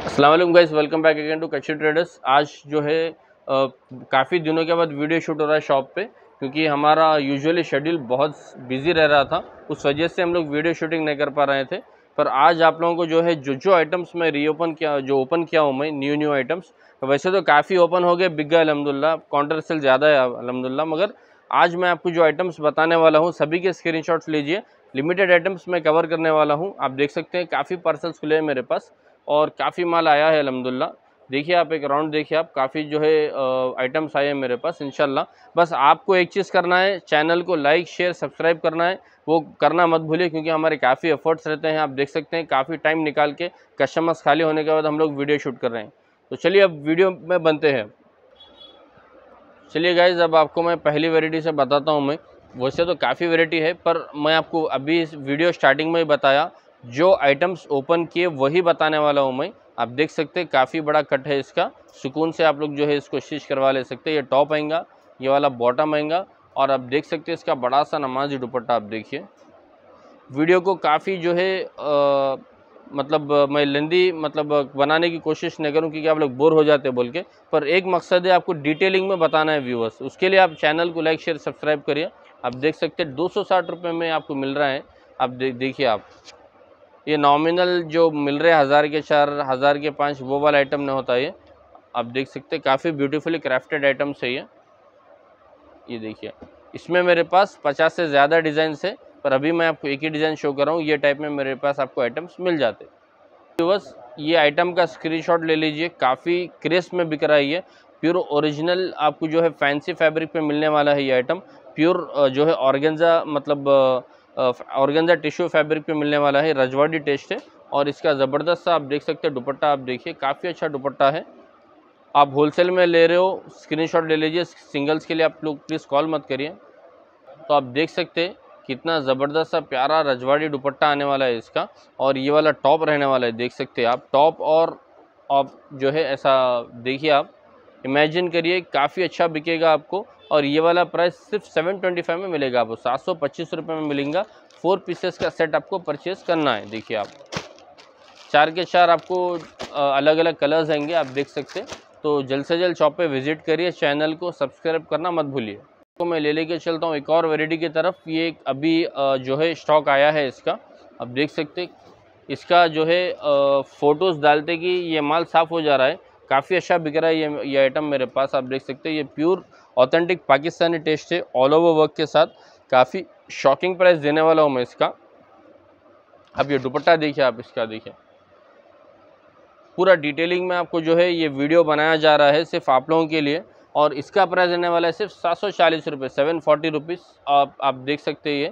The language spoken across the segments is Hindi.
अस्सलाम वालेकुम guys, welcome back again to Kachchi traders. आज जो है काफ़ी दिनों के बाद वीडियो शूट हो रहा है शॉप पे, क्योंकि हमारा यूजुअली शेड्यूल बहुत बिजी रह रहा था। उस वजह से हम लोग वीडियो शूटिंग नहीं कर पा रहे थे। पर आज आप लोगों को जो है जो आइटम्स मैं रीओपन किया, जो ओपन किया हूँ मैं न्यू आइटम्स, वैसे तो काफ़ी ओपन हो गए, बिक गए अल्हम्दुलिल्लाह, काउंटर सेल ज़्यादा है अल्हम्दुलिल्लाह। मगर आज मैं आपको जो आइटम्स बताने वाला हूँ सभी के स्क्रीनशॉट्स लीजिए। लिमिटेड आइटम्स मैं कवर करने वाला हूँ। आप देख सकते हैं काफ़ी पार्सल्स खुले हैं मेरे पास और काफ़ी माल आया है अल्हम्दुलिल्लाह। देखिए आप एक राउंड देखिए, आप काफ़ी जो है आइटम्स आए हैं मेरे पास इंशाल्लाह। बस आपको एक चीज़ करना है, चैनल को लाइक शेयर सब्सक्राइब करना है, वो करना मत भूलिए, क्योंकि हमारे काफ़ी एफर्ट्स रहते हैं। आप देख सकते हैं काफ़ी टाइम निकाल के कस्टमर्स खाली होने के बाद हम लोग वीडियो शूट कर रहे हैं। तो चलिए अब वीडियो में बनते हैं। चलिए गाइज़, अब आपको मैं पहली वैरायटी से बताता हूँ। मैं वैसे तो काफ़ी वैरायटी है, पर मैं आपको अभी इस वीडियो स्टार्टिंग में ही बताया, जो आइटम्स ओपन किए वही बताने वाला हूँ मैं। आप देख सकते हैं काफ़ी बड़ा कट है इसका, सुकून से आप लोग जो है इसको स्टिच करवा ले सकते हैं। ये टॉप आएगा, ये वाला बॉटम आएगा, और आप देख सकते हैं इसका बड़ा सा नमाजी दुपट्टा। आप देखिए वीडियो को काफ़ी जो है मतलब मैं लेंदी बनाने की कोशिश नहीं करूं, क्योंकि आप लोग बोर हो जाते बोल के। पर एक मकसद है, आपको डिटेलिंग में बताना है व्यूअर्स, उसके लिए आप चैनल को लाइक शेयर सब्सक्राइब करिए। आप देख सकते हैं 260 रुपये में आपको मिल रहा है। आप देखिए आप, ये नॉमिनल जो मिल रहे हैं 1000 के 4, 1000 के 5, वो वाला आइटम नहीं होता ये। आप देख सकते हैं काफ़ी ब्यूटीफुली क्राफ्टेड आइटम्स है ये देखिए। इसमें मेरे पास 50 से ज़्यादा डिज़ाइन है, पर अभी मैं आपको एक ही डिज़ाइन शो कर रहा हूँ। ये टाइप में मेरे पास आपको आइटम्स मिल जाते हैं। बस ये आइटम का स्क्रीनशॉट ले लीजिए, काफ़ी क्रेस में बिक रहा है ये। प्योर ओरिजिनल आपको जो है फैंसी फैब्रिक पे मिलने वाला है ये आइटम। प्योर जो है ऑर्गेन्जा ऑर्गेन्जा टिश्यू फैब्रिक पे मिलने वाला है, रजवाड़ी टेस्ट है। और इसका ज़बरदस्त सा आप देख सकते हैं दुपट्टा। आप देखिए काफ़ी अच्छा दुपट्टा है। आप होलसेल में ले रहे हो, स्क्रीनशॉट ले लीजिए। सिंगल्स के लिए आप लोग प्लीज़ कॉल मत करिए। तो आप देख सकते हैं कितना ज़बरदस्त सा प्यारा रजवाड़ी दुपट्टा आने वाला है इसका, और ये वाला टॉप रहने वाला है। देख सकते हैं आप टॉप, और आप जो है ऐसा देखिए, आप इमेजिन करिए काफ़ी अच्छा बिकेगा आपको। और ये वाला प्राइस सिर्फ 725 में मिलेगा आपको, 725 रुपये में मिलेगा। 4 पीसेस का सेट आपको परचेज़ करना है। देखिए आप 4 के 4 आपको अलग अलग कलर्स आएंगे, आप देख सकते हैं। तो जल्द से जल्द शॉप पे विज़िट करिए, चैनल को सब्सक्राइब करना मत भूलिए। तो मैं लेके चलता हूँ एक और वैरायटी की तरफ। ये अभी जो है स्टॉक आया है इसका। अब देख सकते हैं इसका जो है फ़ोटोज़ डालते कि ये माल साफ़ हो जा रहा है। काफ़ी अच्छा बिक रहा है ये आइटम मेरे पास। आप देख सकते हैं ये प्योर ऑथेंटिक पाकिस्तानी टेस्ट है, ऑल ओवर वर्क के साथ। काफ़ी शॉकिंग प्राइस देने वाला हूँ मैं इसका। अब ये दुपट्टा देखिए, आप इसका देखिए, पूरा डिटेलिंग में आपको जो है ये वीडियो बनाया जा रहा है सिर्फ आप लोगों के लिए। और इसका प्राइस रहने वाला है सिर्फ 740 रुपये, 740 रुपीज़। आप देख सकते हैं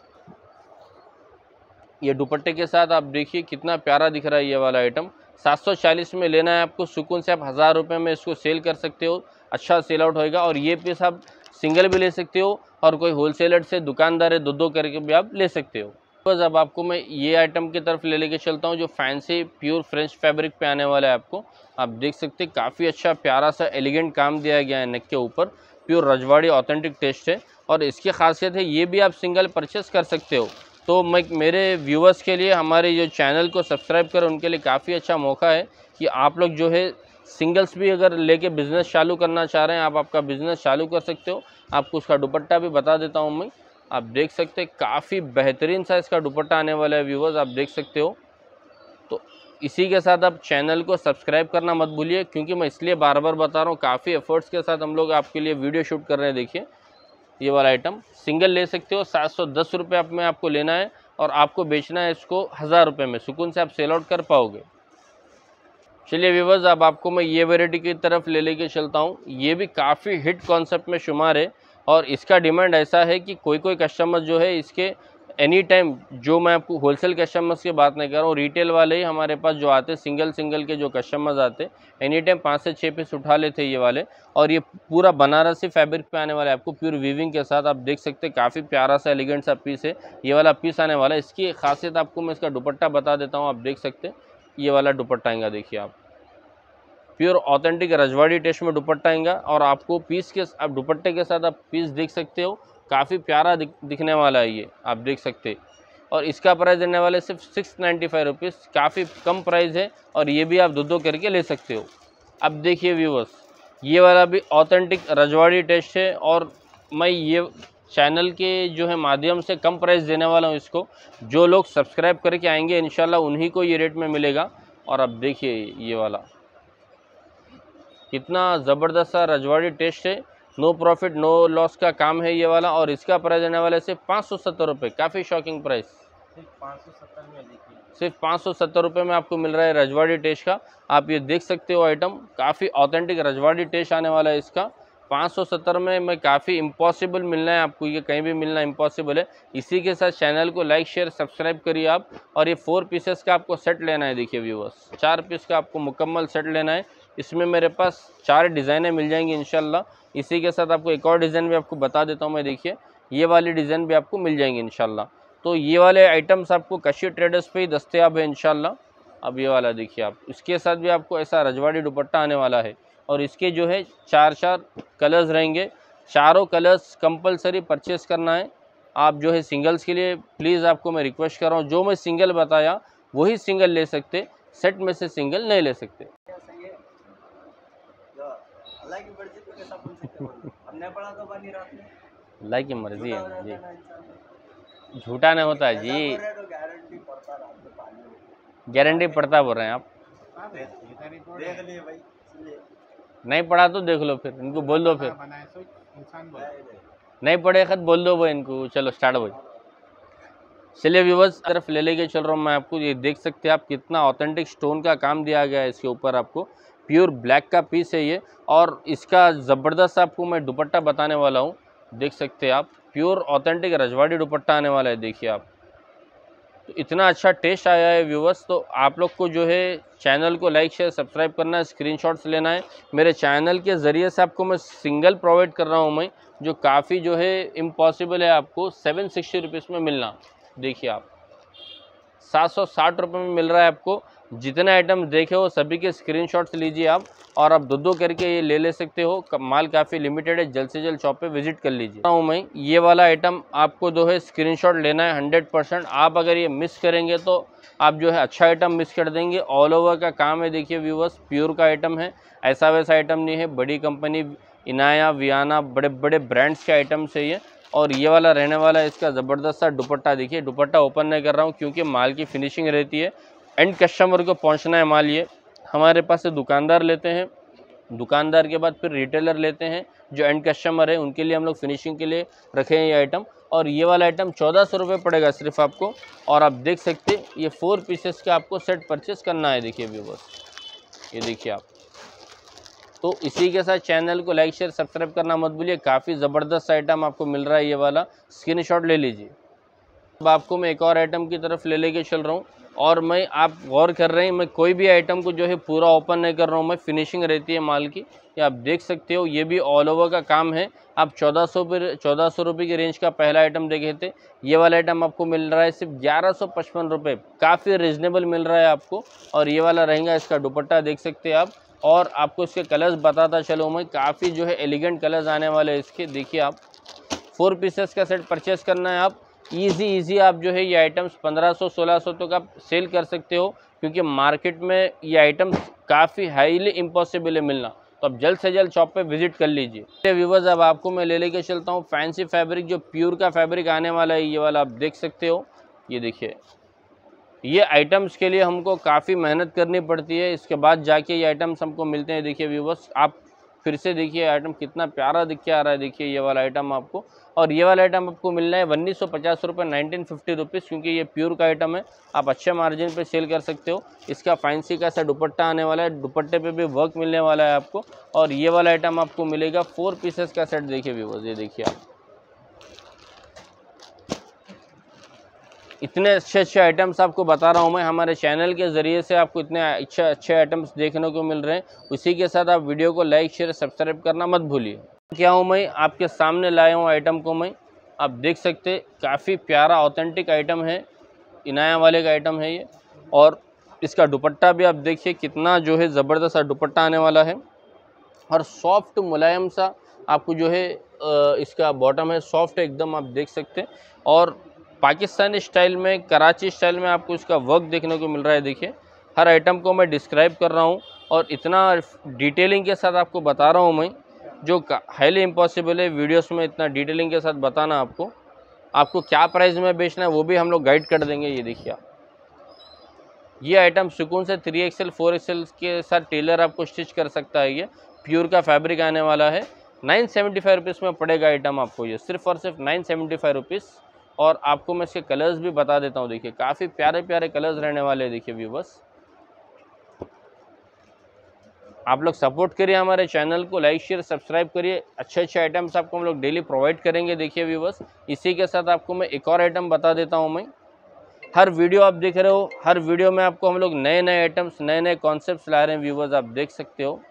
ये दुपट्टे के साथ। आप देखिए कितना प्यारा दिख रहा है ये वाला आइटम। 740 में लेना है आपको, सुकून से आप 1000 रुपये में इसको सेल कर सकते हो, अच्छा सेल आउट होएगा। और ये पीस आप सिंगल भी ले सकते हो, और कोई होलसेलर से दुकानदार है दो करके भी आप ले सकते हो। बस अब आपको मैं ये आइटम की तरफ लेके चलता हूँ, जो फैंसी प्योर फ्रेंच फैब्रिक पे आने वाला है आपको। आप देख सकते हैं काफ़ी अच्छा प्यारा सा एलिगेंट काम दिया गया है नेक के ऊपर। प्योर रजवाड़ी ऑथेंटिक टेस्ट है, और इसकी खासियत है ये भी आप सिंगल परचेस कर सकते हो। तो मैं मेरे व्यूवर्स के लिए, हमारे जो चैनल को सब्सक्राइब करें उनके लिए काफ़ी अच्छा मौका है कि आप लोग जो है सिंगल्स भी अगर लेके बिज़नेस चालू करना चाह रहे हैं, आप आपका बिज़नेस चालू कर सकते हो। आपको उसका दुपट्टा भी बता देता हूँ मैं। आप देख सकते हैं काफ़ी बेहतरीन सा इसका दुपट्टा आने वाला है व्यूवर्स, आप देख सकते हो। तो इसी के साथ आप चैनल को सब्सक्राइब करना मत भूलिए, क्योंकि मैं इसलिए बार बार बता रहा हूँ, काफ़ी एफर्ट्स के साथ हम लोग आपके लिए वीडियो शूट कर रहे हैं। देखिए ये वाला आइटम सिंगल ले सकते हो, 710 रुपये में आपको लेना है, और आपको बेचना है इसको 1000 रुपये में। सुकून से आप सेल आउट कर पाओगे। चलिए व्यूवर्स, अब आपको मैं ये वैरायटी की तरफ लेके चलता हूँ। ये भी काफ़ी हिट कॉन्सेप्ट में शुमार है, और इसका डिमांड ऐसा है कि कोई कस्टमर जो है इसके एनी टाइम, जो मैं आपको होलसेल कस्टमर्स की बात नहीं कर रहा हूँ, रिटेल वाले ही हमारे पास जो आते, सिंगल के जो कस्टमर्स आते, एनी टाइम 5 से 6 पीस उठा लेते ये वाले। और ये पूरा बनारसी फैब्रिक पे आने वाला है आपको, प्योर वीविंग के साथ। आप देख सकते हैं काफ़ी प्यारा सा एलिगेंट सा पीस है ये वाला पीस आने वाला है। इसकी खासियत आपको मैं इसका दुपट्टा बता देता हूँ। आप देख सकते हैं ये वाला दुपट्टा आएगा, देखिए आप, प्योर ऑथेंटिक रजवाड़ी टेस्ट में दुपट्टा आएगा। और आपको पीस के, आप दुपट्टे के साथ आप पीस देख सकते हो, काफ़ी प्यारा दिखने वाला है ये। आप देख सकते हैं और इसका प्राइस देने वाले सिर्फ 695 रुपीज़, काफ़ी कम प्राइस है और ये भी आप दो करके ले सकते हो। अब देखिए व्यूवर्स, ये वाला भी ऑथेंटिक रजवाड़ी टेस्ट है और मैं ये चैनल के जो है माध्यम से कम प्राइस देने वाला हूँ इसको। जो लोग सब्सक्राइब करके आएंगे इंशाल्लाह उन्हीं को ये रेट में मिलेगा। और अब देखिए ये वाला कितना ज़बरदस्त सा रजवाड़ी टेस्ट है, नो प्रॉफिट नो लॉस का काम है ये वाला। और इसका प्राइस देने वाले सिर्फ 570 रुपये, काफ़ी शॉकिंग प्राइस। सिर्फ 570 में देखिए, सिर्फ 570 रुपये में आपको मिल रहा है रजवाड़ी टेस्ट का। आप ये देख सकते हो आइटम, काफ़ी ऑथेंटिक रजवाड़ी टेस्ट आने वाला है इसका। 570 में काफ़ी इम्पॉसिबल मिलना है आपको, ये कहीं भी मिलना इम्पॉसिबल है। इसी के साथ चैनल को लाइक शेयर सब्सक्राइब करिए आप। और ये 4 पीसेस का आपको सेट लेना है। देखिए व्यूअर्स, 4 पीस का आपको मुकम्मल सेट लेना है। इसमें मेरे पास 4 डिज़ाइनें मिल जाएंगी इंशाल्लाह। इसी के साथ आपको एक और डिज़ाइन भी आपको बता देता हूँ मैं। देखिए ये वाली डिज़ाइन भी आपको मिल जाएंगी इंशाल्लाह। तो ये वाले आइटम्स आपको कशी ट्रेडर्स पे ही दस्तयाब है इंशाल्लाह। अब ये वाला देखिए आप, इसके साथ भी आपको ऐसा रजवाड़ी दुपट्टा आने वाला है और इसके जो है 4 कलर्स रहेंगे। चारों कलर्स कंपलसरी परचेस करना है। आप जो है सिंगल्स के लिए प्लीज़ आपको मैं रिक्वेस्ट कर रहा हूँ, जो मैं सिंगल बताया वही सिंगल ले सकते, सेट में से सिंगल नहीं ले सकते। अल्लाह की मर्जी है जी, झूठा नहीं होता है जी, गारंटी पड़ता बोल रहे हैं आप। नहीं पढ़ा तो देख लो, फिर इनको बोल दो, फिर नहीं पढ़े खत बोल दो भाई इनको। चलो स्टार्ट भाई। चलिए व्यूवर्स तरफ ले लेके चल रहा हूँ मैं आपको। ये देख सकते हैं आप कितना ऑथेंटिक स्टोन का काम दिया गया है इसके ऊपर। आपको प्योर ब्लैक का पीस है ये और इसका ज़बरदस्त आपको मैं दुपट्टा बताने वाला हूँ। देख सकते हैं आप, प्योर ऑथेंटिक रजवाड़ी दुपट्टा आने वाला है। देखिए आप, तो इतना अच्छा टेस्ट आया है व्यूवर्स। तो आप लोग को जो है चैनल को लाइक शेयर सब्सक्राइब करना है, स्क्रीनशॉट्स लेना है। मेरे चैनल के ज़रिए से आपको मैं सिंगल प्रोवाइड कर रहा हूँ मैं, जो काफ़ी जो है इम्पॉसिबल है आपको 760 रुपीज़ में मिलना। देखिए आप 760 रुपये में मिल रहा है आपको। जितने आइटम देखे हो सभी के स्क्रीनशॉट्स लीजिए आप और आप दो करके ये ले सकते हो। माल काफ़ी लिमिटेड है, जल्द से जल्द शॉप पे विजिट कर लीजिए। मैं ये वाला आइटम आपको जो है स्क्रीनशॉट लेना है 100%। आप अगर ये मिस करेंगे तो आप जो है अच्छा आइटम मिस कर देंगे। ऑल ओवर का काम है। देखिए व्यूवर्स, प्योर का आइटम है, ऐसा वैसा आइटम नहीं है। बड़ी कंपनी इनाया वियाना बड़े बड़े ब्रांड्स के आइटम से ये। और ये वाला रहने वाला है इसका ज़बरदस्त सा दुपट्टा। देखिए दुपट्टा ओपन नहीं कर रहा हूँ क्योंकि माल की फिनिशिंग रहती है, एंड कस्टमर को पहुँचना है माल। ये हमारे पास से दुकानदार लेते हैं, दुकानदार के बाद फिर रिटेलर लेते हैं, जो एंड कस्टमर है उनके लिए हम लोग फिनिशिंग के लिए रखे हैं ये आइटम। और ये वाला आइटम 1400 रुपये पड़ेगा सिर्फ आपको। और आप देख सकते ये 4 पीसेस का आपको सेट परचेस करना है। देखिए व्यूवर्स, ये देखिए आप। तो इसी के साथ चैनल को लाइक शेयर सब्सक्राइब करना मत भूलिए। काफ़ी ज़बरदस्त आइटम आपको मिल रहा है ये वाला, स्क्रीनशॉट ले लीजिए। अब आपको मैं एक और आइटम की तरफ ले लेके चल रहा हूँ और मैं आप गौर कर रहे हैं, मैं कोई भी आइटम को जो है पूरा ओपन नहीं कर रहा हूँ, मैं फिनिशिंग रहती है माल की। ये आप देख सकते हो, ये भी ऑल ओवर का काम है। आप 1400 रुपये की रेंज का पहला आइटम देखे थे, ये वाला आइटम आपको मिल रहा है सिर्फ 1155 रुपये, काफ़ी रिजनेबल मिल रहा है आपको। और ये वाला रहेगा इसका दुपट्टा, देख सकते हैं आप। और आपको इसके कलर्स बताता चलो मैं, काफ़ी जो है एलिगेंट कलर्स आने वाले हैं इसके। देखिए आप 4 पीसेस का सेट परचेस करना है आप। इजी आप जो है ये आइटम्स 1500-1600 तक आप सेल कर सकते हो, क्योंकि मार्केट में ये आइटम्स काफ़ी हाईली इम्पॉसिबल है मिलना। तो आप जल्द से जल्द शॉप पे विजिट कर लीजिए। व्यूवर्स, अब आपको मैं ले लेके चलता हूँ फैंसी फैब्रिक, जो प्योर का फैब्रिक आने वाला है ये वाला आप देख सकते हो। ये देखिए, ये आइटम्स के लिए हमको काफ़ी मेहनत करनी पड़ती है, इसके बाद जाके ये आइटम्स हमको मिलते हैं। देखिए व्यूवर्स, आप फिर से देखिए आइटम कितना प्यारा दिख के आ रहा है। देखिए ये वाला आइटम आपको, और ये वाला आइटम आपको मिलना है 1950 रुपये, 1950 रुपीज़, क्योंकि ये प्योर का आइटम है। आप अच्छे मार्जिन पे सेल कर सकते हो। इसका फैंसी का सा दुपट्टा आने वाला है, दुपट्टे पे भी वर्क मिलने वाला है आपको। और ये वाला आइटम आपको मिलेगा 4 पीसेस का सेट। देखिए व्यूवर्स, ये देखिए आप, इतने अच्छे आइटम्स आपको बता रहा हूँ मैं, हमारे चैनल के ज़रिए से आपको इतने अच्छे आइटम्स देखने को मिल रहे हैं। उसी के साथ आप वीडियो को लाइक शेयर सब्सक्राइब करना मत भूलिए। क्या हूँ मैं आपके सामने लाया हूँ आइटम को मैं, आप देख सकते काफ़ी प्यारा ऑथेंटिक आइटम है, इनाया वाले का आइटम है ये। और इसका दुपट्टा भी आप देखिए कितना जो है ज़बरदस्त सा दुपट्टा आने वाला है, और सॉफ्ट मुलायम सा आपको जो है इसका बॉटम है, सॉफ्ट एकदम, आप देख सकते। और पाकिस्तानी स्टाइल में, कराची स्टाइल में आपको इसका वर्क देखने को मिल रहा है। देखिए हर आइटम को मैं डिस्क्राइब कर रहा हूँ और इतना डिटेलिंग के साथ आपको बता रहा हूँ मैं, जो हाईली इम्पॉसिबल है वीडियोस में इतना डिटेलिंग के साथ बताना। आपको क्या प्राइस में बेचना है वो भी हम लोग गाइड कर देंगे। ये देखिए आप, ये आइटम सुकून से 3XL 4XL के साथ टेलर आपको स्टिच कर सकता है। ये प्योर का फैब्रिक आने वाला है। 975 रुपीज़ में पड़ेगा आइटम आपको, ये सिर्फ और सिर्फ 975 रुपीज़। और आपको मैं इसके कलर्स भी बता देता हूँ। देखिए काफ़ी प्यारे प्यारे कलर्स रहने वाले हैं। देखिए व्यूवर्स, आप लोग सपोर्ट करिए हमारे चैनल को, लाइक शेयर सब्सक्राइब करिए। अच्छे अच्छे आइटम्स आपको हम लोग डेली प्रोवाइड करेंगे। देखिए व्यूवर्स, इसी के साथ आपको मैं एक और आइटम बता देता हूँ मैं। हर वीडियो आप देख रहे हो, हर वीडियो में आपको हम लोग नए नए आइटम्स, नए नए कॉन्सेप्ट्स ला रहे हैं व्यूवर्स, आप देख सकते हो।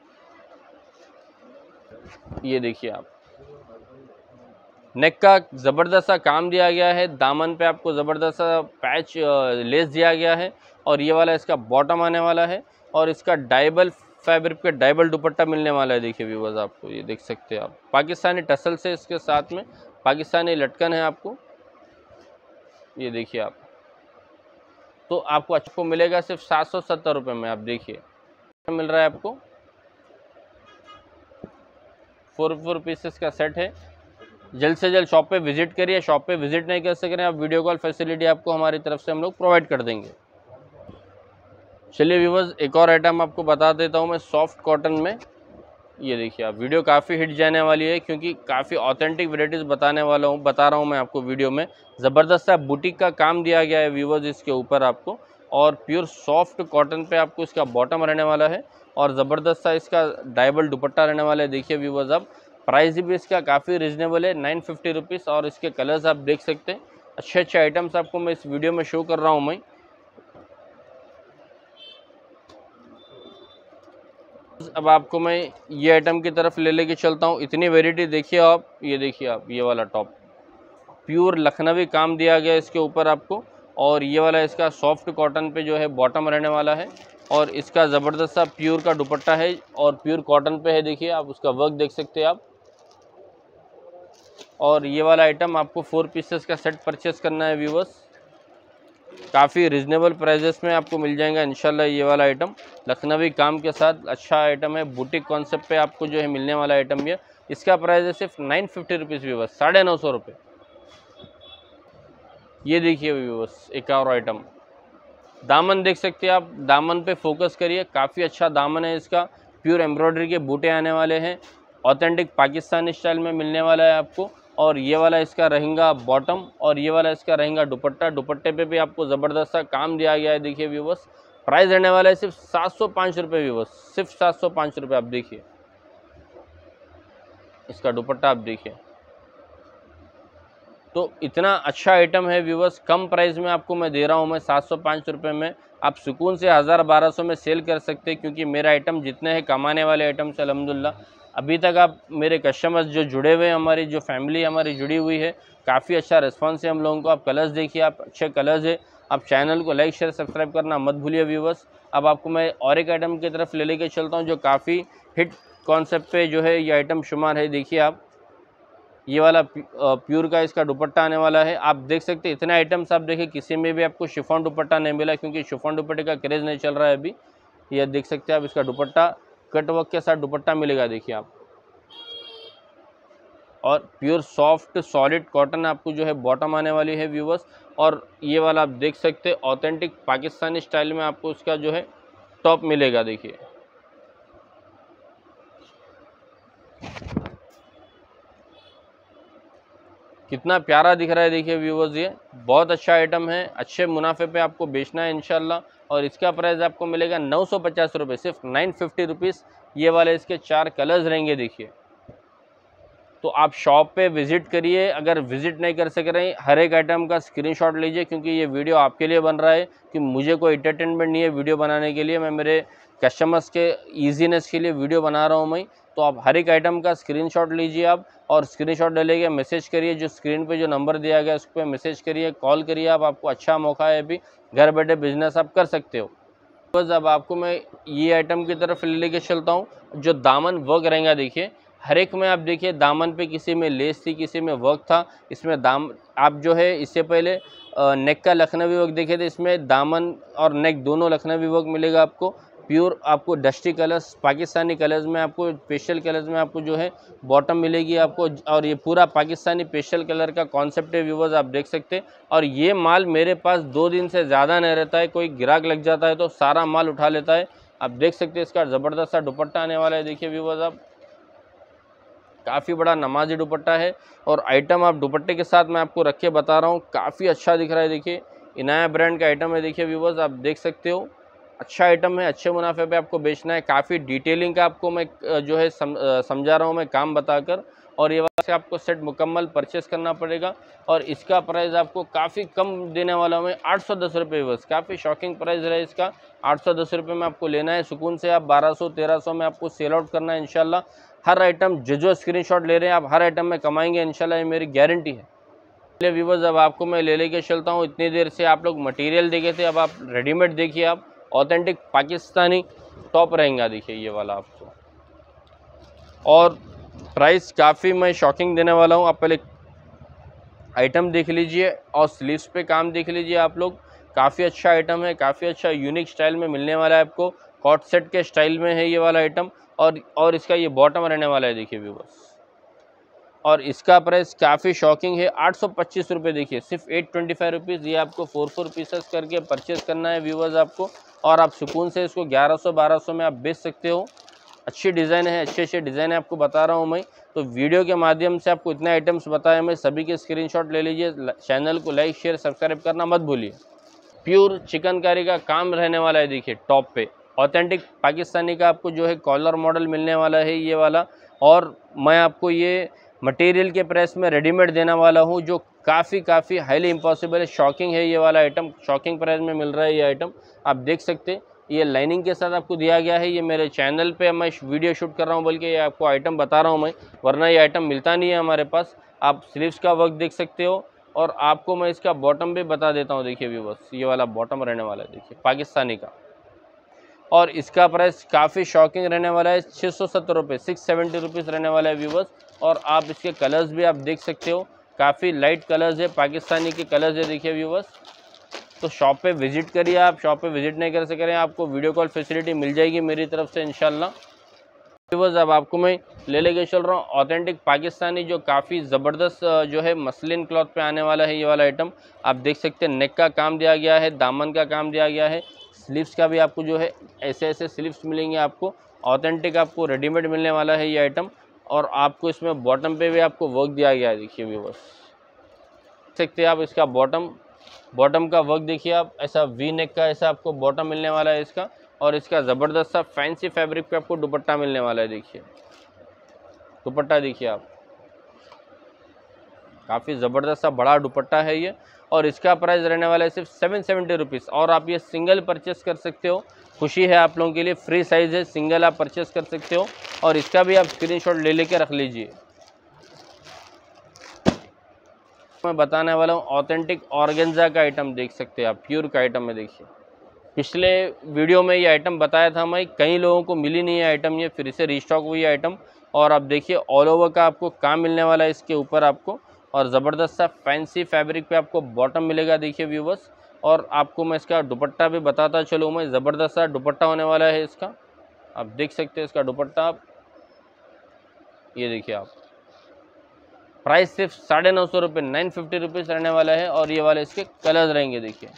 ये देखिए आप, नेक का ज़बरदस्त सा काम दिया गया है, दामन पे आपको ज़बरदस्त सा पैच लेस दिया गया है। और ये वाला इसका बॉटम आने वाला है और इसका डाइबल फैब्रिक पे डाइबल दुपट्टा मिलने वाला है। देखिए व्यूवर्स, आपको ये देख सकते हैं आप, पाकिस्तानी टसल से इसके साथ में पाकिस्तानी लटकन है आपको। ये देखिए आप, तो आपको मिलेगा सिर्फ 770 रुपये में। आप देखिए मिल रहा है आपको, 4 पीसेस का सेट है। जल्द से जल्द शॉप पे विजिट करिए। शॉप पे विजिट नहीं कर सक रहे हैं आप, वीडियो कॉल फैसिलिटी आपको हमारी तरफ से हम लोग प्रोवाइड कर देंगे। चलिए व्यूवर्स, एक और आइटम आपको बता देता हूँ मैं, सॉफ्ट कॉटन में। ये देखिए आप, वीडियो काफ़ी हिट जाने वाली है क्योंकि काफ़ी ऑथेंटिक वैराइटीज़ बता रहा हूँ मैं आपको वीडियो में। ज़बरदस्त सा बुटीक का काम दिया गया है व्यूवर्स इसके ऊपर आपको, और प्योर सॉफ्ट कॉटन पे आपको इसका बॉटम रहने वाला है और ज़बरदस्त सा इसका डाइबल दुपट्टा रहने वाला है। देखिए व्यूवर्स आप, प्राइस भी इसका काफ़ी रिजनेबल है, 950 रुपीज़। और इसके कलर्स आप देख सकते हैं। अच्छे अच्छे आइटम्स आपको मैं इस वीडियो में शो कर रहा हूँ मैं। अब आपको मैं ये आइटम की तरफ ले लेके चलता हूँ। इतनी वेराइटी देखिए आप। ये देखिए आप, ये वाला टॉप प्योर लखनवी काम दिया गया इसके ऊपर आपको, और ये वाला इसका सॉफ्ट कॉटन पे जो है बॉटम रहने वाला है और इसका ज़बरदस्त सा प्योर का दुपट्टा है और प्योर कॉटन पे है। देखिए आप, उसका वर्क देख सकते हैं आप। और ये वाला आइटम आपको 4 पीसेस का सेट परचेस करना है व्यूवर्स, काफ़ी रिजनेबल प्राइजेस में आपको मिल जाएगा इंशाल्लाह। ये वाला आइटम लखनवी काम के साथ अच्छा आइटम है, बुटीक कॉन्सेप्ट पे आपको जो है मिलने वाला आइटम ये। इसका प्राइस है सिर्फ 950 रुपीज़ व्यूवर्स, 950 रुपये। ये देखिए व्यूवर्स, एक और आइटम, दामन देख सकते हैं आप। दामन पे फोकस करिए, काफ़ी अच्छा दामन है इसका। प्योर एम्ब्रॉयडरी के बूटे आने वाले हैं, ऑथेंटिक पाकिस्तानी स्टाइल में मिलने वाला है आपको। और ये वाला इसका रहेगा बॉटम और ये वाला इसका रहेगा दुपट्टा। दुपट्टे पे भी आपको ज़बरदस्त सा काम दिया गया है। देखिए व्यूवर्स, प्राइस रहने वाला है सिर्फ 705 रुपये व्यूवर्स, सिर्फ 705 रुपये। आप देखिए इसका दुपट्टा, आप देखिए। तो इतना अच्छा आइटम है व्यूवर्स, कम प्राइस में आपको मैं दे रहा हूँ मैं 705 रुपये में। आप सुकून से 1000-1200 में सेल कर सकते हैं क्योंकि मेरा आइटम जितने हैं कमाने वाले आइटम से अल्हम्दुलिल्लाह। अभी तक आप मेरे कस्टमर्स जो जुड़े हुए हैं, हमारी जो फैमिली हमारी जुड़ी हुई है, काफ़ी अच्छा रिस्पॉन्स है हम लोगों को। आप कलर्स देखिए आप, अच्छे कलर्स है। आप चैनल को लाइक शेयर सब्सक्राइब करना मत भूलिए व्यूवर्स। अब आपको मैं और एक आइटम की तरफ ले लेके चलता हूँ जो काफ़ी हिट कॉन्सेप्ट पे जो है ये आइटम शुमार है। देखिए आप, ये वाला प्योर का इसका दुपट्टा आने वाला है। आप देख सकते हैं इतने आइटम्स, आप देखिए किसी में भी आपको शिफॉन दुपट्टा नहीं मिला क्योंकि शिफॉन दुपट्टे का क्रेज़ नहीं चल रहा है अभी। ये देख सकते हैं आप, इसका दुपट्टा कट वर्क के साथ दुपट्टा मिलेगा। देखिए आप, और प्योर सॉफ्ट सॉलिड कॉटन आपको जो है बॉटम आने वाली है व्यूवर्स। और ये वाला आप देख सकते हैं ऑथेंटिक पाकिस्तानी स्टाइल में आपको उसका जो है टॉप मिलेगा। देखिए कितना प्यारा दिख रहा है। देखिए व्यूवर्स, ये बहुत अच्छा आइटम है, अच्छे मुनाफे पे आपको बेचना है इंशाल्लाह। और इसका प्राइस आपको मिलेगा 950 रुपये, सिर्फ 950 रुपीज़। ये वाले इसके 4 कलर्स रहेंगे। देखिए, तो आप शॉप पे विज़िट करिए। अगर विज़िट नहीं कर सक रहे हैं, हर एक आइटम का स्क्रीनशॉट लीजिए क्योंकि ये वीडियो आपके लिए बन रहा है कि मुझे कोई एंटरटेनमेंट नहीं है वीडियो बनाने के लिए, मैं मेरे कस्टमर्स के ईजीनेस के लिए वीडियो बना रहा हूँ मैं। तो आप हर एक आइटम का स्क्रीनशॉट लीजिए आप, और स्क्रीनशॉट ले लेके मैसेज करिए। जो स्क्रीन पे जो नंबर दिया गया है उस पर मैसेज करिए, कॉल करिए आप। आपको अच्छा मौका है, अभी घर बैठे बिजनेस आप कर सकते हो। बस अब आपको मैं ये आइटम की तरफ ले लेके चलता हूँ। जो दामन वर्क रहेगा, देखिए हर एक में आप देखिए दामन पे किसी में लेस थी, किसी में वर्क था। इसमें दाम आप जो है इससे पहले नेक का लखनवी वर्क देखे थे, इसमें दामन और नेक दोनों लखनवी वर्क मिलेगा आपको। प्योर आपको डस्टी कलर्स पाकिस्तानी कलर्स में, आपको पेस्टल कलर्स में आपको जो है बॉटम मिलेगी आपको। और ये पूरा पाकिस्तानी पेस्टल कलर का कॉन्सेप्ट है व्यूवर्स, आप देख सकते हैं। और ये माल मेरे पास 2 दिन से ज़्यादा नहीं रहता है, कोई ग्राहक लग जाता है तो सारा माल उठा लेता है। आप देख सकते हैं इसका ज़बरदस्त सा दुपट्टा आने वाला है। देखिए व्यूवर्स, आप काफ़ी बड़ा नमाजी दुपट्टा है। और आइटम आप दुपट्टे के साथ मैं आपको रख के बता रहा हूँ, काफ़ी अच्छा दिख रहा है। देखिए इनाया ब्रांड का आइटम है। देखिए व्यूवर्स, आप देख सकते हो अच्छा आइटम है, अच्छे मुनाफे पे आपको बेचना है। काफ़ी डिटेलिंग का आपको मैं जो है समझा रहा हूँ मैं काम बताकर। और ये वाला से आपको सेट मुकम्मल परचेस करना पड़ेगा। और इसका प्राइस आपको काफ़ी कम देने वाला हूँ मैं, 810 रुपये बस। काफ़ी शॉकिंग प्राइस है इसका, 810 रुपये में आपको लेना है। सुकून से आप 1200-1300 में आपको सेल आउट करना है इंशाल्लाह। हर आइटम जो स्क्रीनशॉट ले रहे हैं आप, हर आइटम में कमाएंगे इंशाल्लाह, ये मेरी गारंटी है। चलिए व्यूवर्स, अब आपको मैं ले लेके चलता हूँ। इतनी देर से आप लोग मटेरियल देखे थे, अब आप रेडीमेड देखिए। आप ऑथेंटिक पाकिस्तानी टॉप रहेंगे, देखिए ये वाला आपको। और प्राइस काफ़ी मैं शॉकिंग देने वाला हूँ। आप पहले आइटम देख लीजिए और स्लीव्स पे काम देख लीजिए आप लोग। काफ़ी अच्छा आइटम है, काफ़ी अच्छा यूनिक स्टाइल में मिलने वाला है आपको। कॉट सेट के स्टाइल में है ये वाला आइटम। और इसका ये बॉटम रहने वाला है, देखिए व्यूवर्स। और इसका प्राइस काफ़ी शॉकिंग है, 825 रुपये। देखिए सिर्फ 825 रुपीज़। ये आपको 4 पीसेस करके परचेज़ करना है व्यूवर्स आपको। और आप सुकून से इसको 1100-1200 में आप बेच सकते हो। अच्छी डिज़ाइन है, अच्छे डिज़ाइन है, आपको बता रहा हूँ मैं। तो वीडियो के माध्यम से आपको इतने आइटम्स बताए मैं, सभी के स्क्रीनशॉट ले लीजिए। चैनल को लाइक शेयर सब्सक्राइब करना मत भूलिए। प्योर चिकनकारी का काम रहने वाला है। देखिए टॉप पे ऑथेंटिक पाकिस्तानी का आपको जो है कॉलर मॉडल मिलने वाला है ये वाला। और मैं आपको ये मटेरियल के प्राइस में रेडीमेड देने वाला हूँ, जो काफ़ी हाईली इम्पॉसिबल है। शॉकिंग है ये वाला आइटम, शॉकिंग प्राइस में मिल रहा है ये आइटम। आप देख सकते हैं ये लाइनिंग के साथ आपको दिया गया है। ये मेरे चैनल पे मैं वीडियो शूट कर रहा हूँ, बल्कि ये आपको आइटम बता रहा हूँ मैं, वरना ये आइटम मिलता नहीं है हमारे पास। आप स्लीव्स का वर्क देख सकते हो। और आपको मैं इसका बॉटम भी बता देता हूँ। देखिए व्यूवर्स, ये वाला बॉटम रहने वाला है, देखिए पाकिस्तानी का। और इसका प्राइस काफ़ी शॉकिंग रहने वाला है, 670 रुपये, 670 रुपीज़ रहने वाला है व्यूवर्स। और आप इसके कलर्स भी आप देख सकते हो, काफ़ी लाइट कलर्स है, पाकिस्तानी के कलर्स है। देखिए व्यूवर्स, तो शॉप पे विज़िट करिए। आप शॉप पे विज़िट नहीं कर सक रहे हैं, आपको वीडियो कॉल फैसिलिटी मिल जाएगी मेरी तरफ से इंशाल्लाह। व्यूवर्स, अब आपको मैं ले लेके चल रहा हूँ ऑथेंटिक पाकिस्तानी, जो काफ़ी ज़बरदस्त जो है मसलिन क्लॉथ पे आने वाला है ये वाला आइटम। आप देख सकते हैं नेक का काम दिया गया है, दामन का काम दिया गया है, स्लीव्स का भी आपको जो है ऐसे स्लीव्स मिलेंगे आपको। ऑथेंटिक आपको रेडीमेड मिलने वाला है ये आइटम। और आपको इसमें बॉटम पे भी आपको वर्क दिया गया है। देखिए व्यूवर्स, देख सकते हैं आप इसका बॉटम का वर्क देखिए आप, ऐसा वी नेक का ऐसा आपको बॉटम मिलने वाला है इसका। और इसका ज़बरदस्त सा फैंसी फैब्रिक पे आपको दुपट्टा मिलने वाला है। देखिए दुपट्टा देखिए आप, काफ़ी ज़बरदस्त सा बड़ा दुपट्टा है ये। और इसका प्राइस रहने वाला है सिर्फ 770 रुपीज़। और आप ये सिंगल परचेस कर सकते हो, खुशी है आप लोगों के लिए, फ्री साइज़ है, सिंगल आप परचेस कर सकते हो। और इसका भी आप स्क्रीनशॉट ले लेके रख लीजिए। मैं बताने वाला हूँ ऑथेंटिक ऑर्गेन्जा का आइटम, देख सकते हैं आप, प्योर का आइटम है। देखिए पिछले वीडियो में ये आइटम बताया था मैं, कई लोगों को मिली नहीं है आइटम, ये फिर से रीस्टॉक हुई आइटम। और आप देखिए ऑल ओवर का आपको काम मिलने वाला है इसके ऊपर आपको। और ज़बरदस्त सा फैंसी फैब्रिक पे आपको बॉटम मिलेगा, देखिए व्यूवर्स। और आपको मैं इसका दुपट्टा भी बताता चलूँ मैं, ज़बरदस्त सा दुपट्टा होने वाला है इसका। आप देख सकते हैं इसका दुपट्टा आप, ये देखिए आप। प्राइस सिर्फ 950 रुपये, 950 रुपीज़ रहने वाला है। और ये वाले इसके कलर्स रहेंगे। देखिए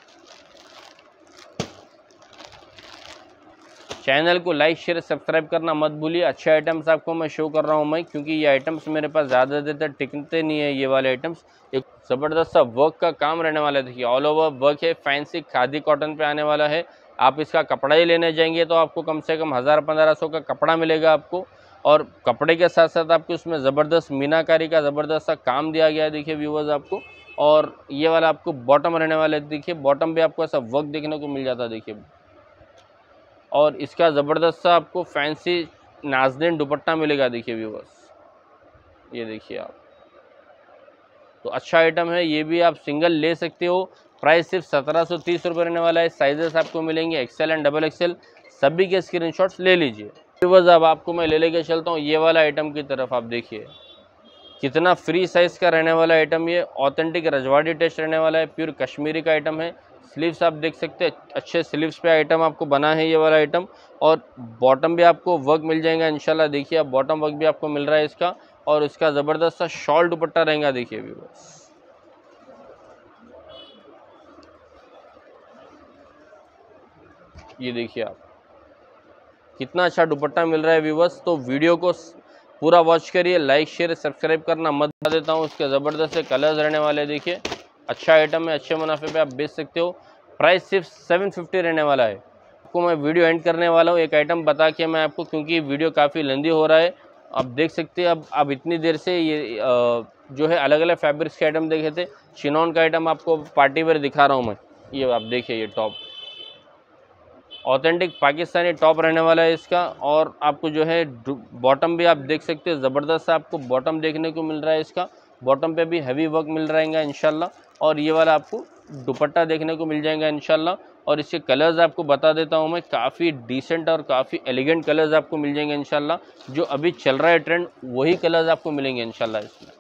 चैनल को लाइक शेयर सब्सक्राइब करना मत भूलिए। अच्छे आइटम्स आपको मैं शो कर रहा हूँ मैं, क्योंकि ये आइटम्स मेरे पास ज़्यादा देर तक टिकते नहीं है ये वाले आइटम्स। एक ज़बरदस्त सा वर्क का काम रहने वाला है। देखिए ऑल ओवर वर्क है, फैंसी खादी कॉटन पे आने वाला है। आप इसका कपड़ा ही लेने जाएंगे तो आपको कम से कम 1000-1500 का कपड़ा मिलेगा आपको। और कपड़े के साथ साथ आपको इसमें ज़बरदस्त मीनाकारी का ज़बरदस्त सा काम दिया गया है, देखिए व्यूवर्स आपको। और ये वाला आपको बॉटम रहने वाला है। देखिए बॉटम पे आपको ऐसा वर्क देखने को मिल जाता है, देखिए। और इसका ज़बरदस्त सा आपको फैंसी नाज़नीन दुपट्टा मिलेगा, देखिए व्यूवर्स, ये देखिए आप। तो अच्छा आइटम है, ये भी आप सिंगल ले सकते हो। प्राइस सिर्फ 1730 रुपये रहने वाला है। साइजेस आपको मिलेंगे एक्सेल एंड डबल एक्सेल, सभी के स्क्रीनशॉट्स ले लीजिए। व्यूअर्स अब आपको मैं ले लेके चलता हूँ ये वाला आइटम की तरफ। आप देखिए कितना फ्री साइज़ का रहने वाला आइटम, ये ऑथेंटिक रजवाड़ी टेस्ट रहने वाला है, प्योर कश्मीरी का आइटम है। स्लीव्स आप देख सकते हैं, अच्छे स्लीव्स पे आइटम आपको बना है ये वाला आइटम, और बॉटम भी आपको वर्क मिल जाएगा इंशाल्लाह। देखिए आप बॉटम वर्क भी आपको मिल रहा है इसका, और इसका ज़बरदस्त सा शॉल दुपट्टा रहेगा। देखिए व्यूअर्स ये देखिए आप कितना अच्छा दुपट्टा मिल रहा है व्यूअर्स। तो वीडियो को पूरा वॉच करिए, लाइक शेयर सब्सक्राइब करना मत भूलिए। देता हूँ उसके ज़बरदस्त से कलर्स रहने वाले। देखिए अच्छा आइटम है, अच्छे मुनाफे पे आप बेच सकते हो। प्राइस सिर्फ 750 रहने वाला है। आपको मैं वीडियो एंड करने वाला हूँ एक आइटम बता के मैं आपको, क्योंकि वीडियो काफ़ी लेंदी हो रहा है। आप देख सकते हैं अब इतनी देर से ये जो है अलग अलग फैब्रिक्स के आइटम देखे थे, चिनॉन का आइटम आपको पार्टी वेयर दिखा रहा हूँ मैं। ये आप देखिए ये टॉप ऑथेंटिक पाकिस्तानी टॉप रहने वाला है इसका, और आपको जो है बॉटम भी आप देख सकते हो, ज़बरदस्त आपको बॉटम देखने को मिल रहा है इसका। बॉटम पे भी हैवी वर्क मिल रहेगा इंशाल्लाह, और ये वाला आपको दुपट्टा देखने को मिल जाएगा इंशाल्लाह। और इसके कलर्स आपको बता देता हूँ मैं, काफ़ी डिसेंट और काफ़ी एलिगेंट कलर्स आपको मिल जाएंगे इंशाल्लाह। जो अभी चल रहा है ट्रेंड वही कलर्स आपको मिलेंगे इंशाल्लाह इसमें।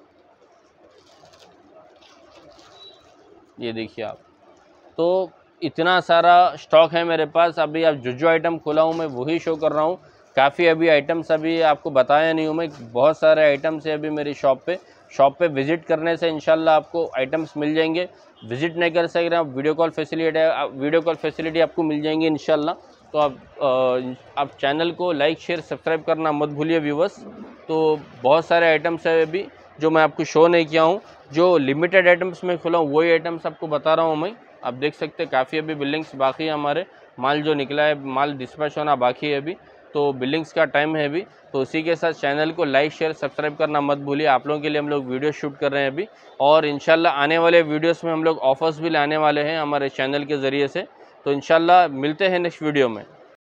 ये देखिए आप, तो इतना सारा स्टॉक है मेरे पास। अभी आप जो आइटम खोला हूँ मैं वही शो कर रहा हूँ। काफ़ी अभी आइटम्स अभी आपको बताया नहीं हूँ मैं, बहुत सारे आइटम्स है अभी मेरी शॉप पे विज़िट करने से इंशाल्लाह आपको आइटम्स मिल जाएंगे। विज़िट नहीं कर सक रहे आप, वीडियो कॉल फैसिलिटी आपको मिल जाएंगी इंशाल्लाह। तो आप चैनल को लाइक शेयर सब्सक्राइब करना मत भूलिए व्यूवर्स। तो बहुत सारे आइटम्स है अभी जो मैं आपको शो नहीं किया हूँ, जो लिमिटेड आइटम्स में खोला हूँ वही आइटम्स आपको बता रहा हूँ मैं। आप देख सकते हैं काफ़ी अभी बिल्डिंग्स बाकी है, हमारे माल जो निकला है माल डिस्पैच होना बाकी है अभी, तो बिल्डिंग्स का टाइम है अभी। तो उसी के साथ चैनल को लाइक शेयर सब्सक्राइब करना मत भूलिए। आप लोगों के लिए हम लोग वीडियो शूट कर रहे हैं अभी, और इंशाल्लाह आने वाले वीडियोस में हम लोग ऑफर्स भी लाने वाले हैं हमारे चैनल के ज़रिए से। तो इंशाल्लाह मिलते हैं नेक्स्ट वीडियो में।